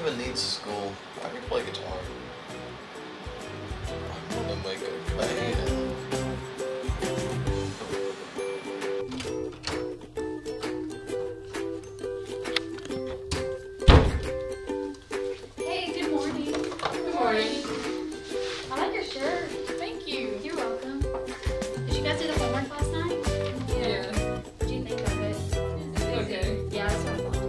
even need school. I can play guitar. I'm gonna make a band. Hey, good morning. Good morning. I like your shirt. Thank you. You're welcome. Did you guys do the homework last night? Yeah. What do you think of it? It's okay. Yeah, that's what I thought.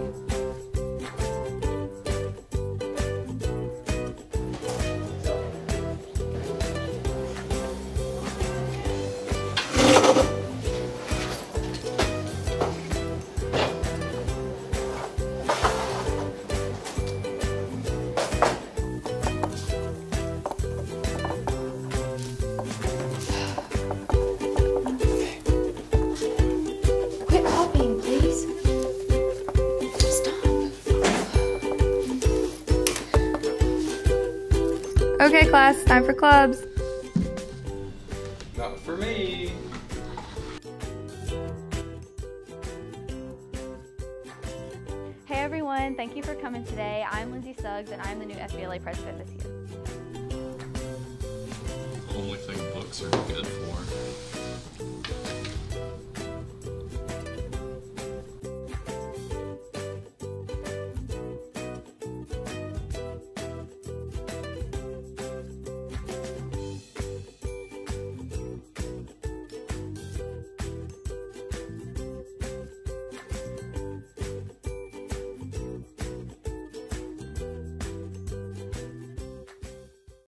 Quit copying, please. Stop. Okay, class, time for clubs. Not for me. Hey everyone, thank you for coming today. I'm Lynsey Suggs and I'm the new FBLA president this year. Only thing books are good for.